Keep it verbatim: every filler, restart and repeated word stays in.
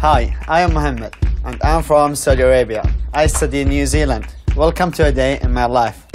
Hi, I am Mohammed and I'm from Saudi Arabia. I study in New Zealand. Welcome to a day in my life.